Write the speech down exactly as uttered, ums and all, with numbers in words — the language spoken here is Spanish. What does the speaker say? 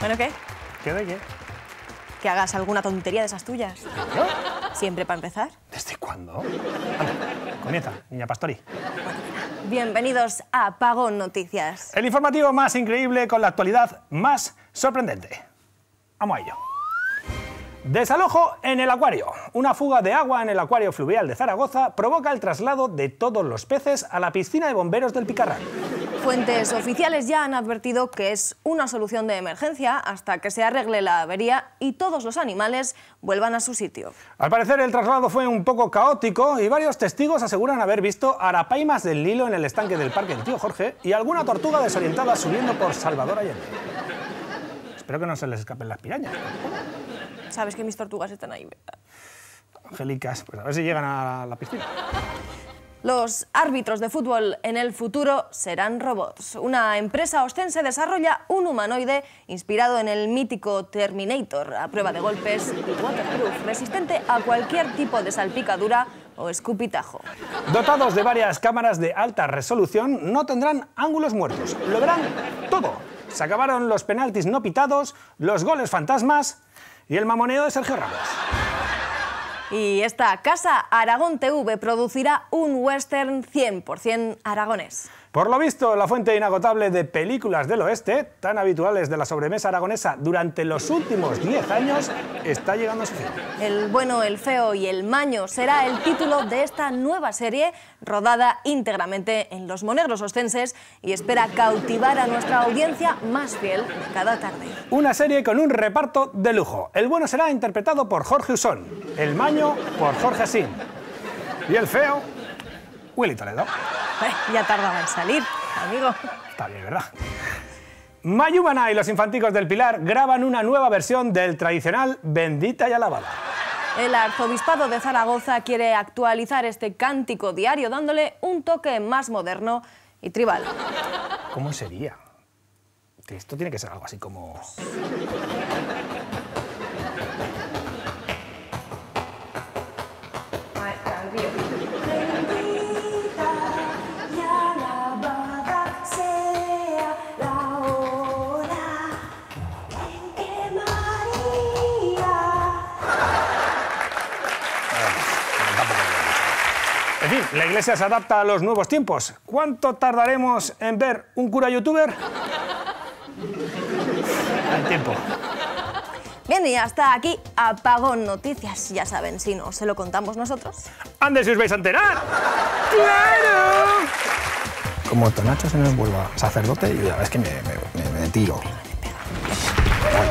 ¿Bueno qué? ¿Qué de qué? Que hagas alguna tontería de esas tuyas. ¿Yo? Siempre para empezar. ¿Desde cuándo? Anda, comienza, niña Pastori. Bienvenidos a Apagón Noticias. El informativo más increíble con la actualidad más sorprendente. Vamos a ello. Desalojo en el acuario. Una fuga de agua en el acuario fluvial de Zaragoza provoca el traslado de todos los peces a la piscina de bomberos del Picarral. Fuentes oficiales ya han advertido que es una solución de emergencia hasta que se arregle la avería y todos los animales vuelvan a su sitio. Al parecer el traslado fue un poco caótico y varios testigos aseguran haber visto arapaimas del Nilo en el estanque del Parque del Tío Jorge y alguna tortuga desorientada subiendo por Salvador Allende. Espero que no se les escapen las pirañas. Sabes que mis tortugas están ahí, ¿verdad? Angélicas, pues a ver si llegan a la piscina. Los árbitros de fútbol en el futuro serán robots. Una empresa ostense desarrolla un humanoide inspirado en el mítico Terminator, a prueba de golpes y waterproof, resistente a cualquier tipo de salpicadura o escupitajo. Dotados de varias cámaras de alta resolución, no tendrán ángulos muertos. Lo verán todo. Se acabaron los penaltis no pitados, los goles fantasmas y el mamoneo de Sergio Ramos. Y esta casa, Aragón T V, producirá un western cien por cien aragonés. Por lo visto, la fuente inagotable de películas del oeste, tan habituales de la sobremesa aragonesa durante los últimos diez años, está llegando a su fin. El bueno, el feo y el maño será el título de esta nueva serie, rodada íntegramente en los monegros ostenses y espera cautivar a nuestra audiencia más fiel de cada tarde. Una serie con un reparto de lujo. El bueno será interpretado por Jorge Usón, el maño por Jorge Asín y el feo, Willy Toledo. Eh, ya tardaba en salir, amigo. Está bien, ¿verdad? Mayumana y los infanticos del Pilar graban una nueva versión del tradicional Bendita y Alabada. El arzobispado de Zaragoza quiere actualizar este cántico diario dándole un toque más moderno y tribal. ¿Cómo sería? Esto tiene que ser algo así como... En fin, la Iglesia se adapta a los nuevos tiempos. ¿Cuánto tardaremos en ver un cura youtuber? El tiempo. Bien, y hasta aquí Apagón Noticias. Ya saben, si no se lo contamos nosotros. ¡Ande si os vais a enterar! ¡Claro! Como Tonacho se nos vuelva sacerdote, yo ya ves que me, me, me, me tiro. Pégate, pégate.